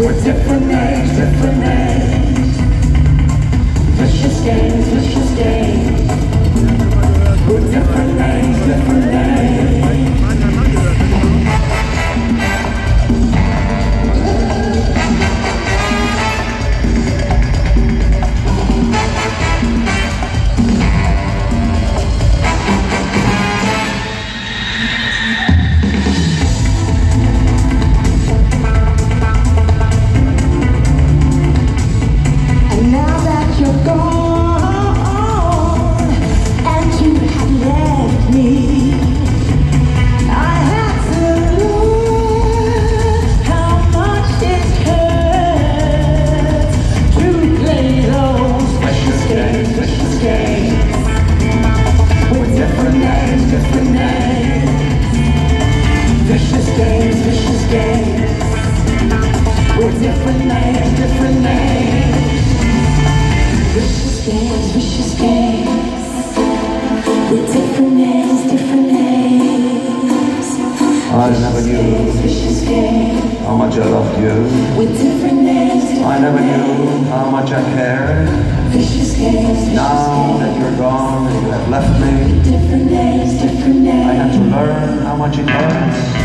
With different names, different names. Vicious games, vicious games. With different names, different names. Different names, different names. Vicious games, vicious games. With different names, different names. I never knew vicious games. How much I loved you. With different names, different I never knew how much I cared. Vicious games, vicious now that you're gone and you have left me, different names, different names. I had to learn how much it hurts.